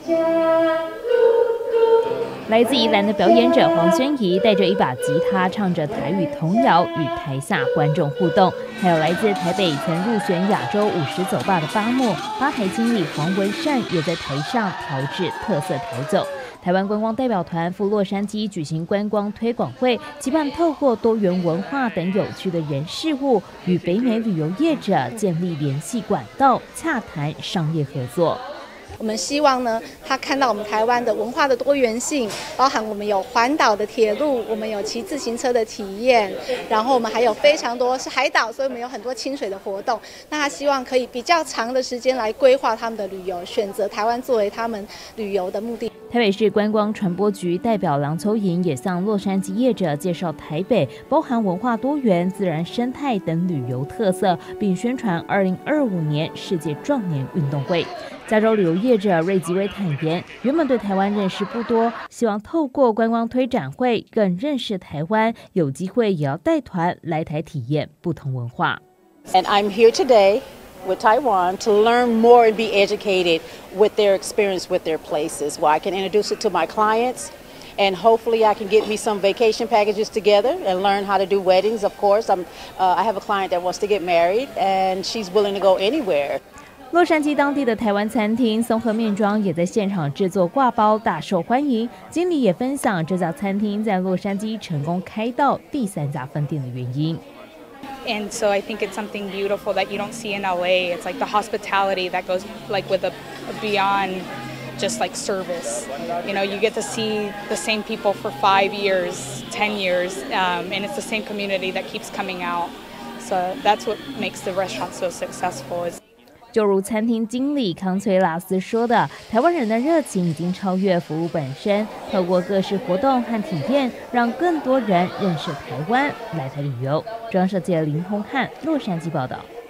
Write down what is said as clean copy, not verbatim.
来自宜兰的表演者黄宣怡带着一把吉他，唱着台语童谣，与台下观众互动。还有来自台北曾入选亚洲50走吧的八木吧台经理黄文善，也在台上调制特色调酒。台湾观光代表团赴洛杉矶举行观光推广会，期盼透过多元文化等有趣的人事物，与北美旅游业者建立联系管道，洽谈商业合作。 我们希望呢，他看到我们台湾的文化的多元性，包含我们有环岛的铁路，我们有骑自行车的体验，然后我们还有非常多是海岛，所以我们有很多清水的活动。那他希望可以比较长的时间来规划他们的旅游，选择台湾作为他们旅游的目的。 台北市观光传播局代表郎秋莹也向洛杉矶业者介绍台北包含文化多元、自然生态等旅游特色，并宣传2025年世界壮年运动会。加州旅游业者瑞吉威坦言，原本对台湾认识不多，希望透过观光推展会更认识台湾，有机会也要带团来台体验不同文化。 And I'm here today with Taiwan to learn more and be educated with their experience with their places, where I can introduce it to my clients, and hopefully I can get me some vacation packages together and learn how to do weddings. Of course, I have a client that wants to get married, and she's willing to go anywhere. 洛杉矶当地的台湾餐厅松和面庄也在现场制作挂包，大受欢迎。经理也分享这家餐厅在洛杉矶成功开到第3家分店的原因。 And so I think it's something beautiful that you don't see in LA. It's like the hospitality that goes like with a beyond just like service. You know, you get to see the same people for 5 years, 10 years, and it's the same community that keeps coming out. So that's what makes the restaurant so successful. 就如餐厅经理康崔拉斯说的，台湾人的热情已经超越服务本身，透过各式活动和体验，让更多人认识台湾，来台旅游。中央社记者林宏汉，洛杉矶报道。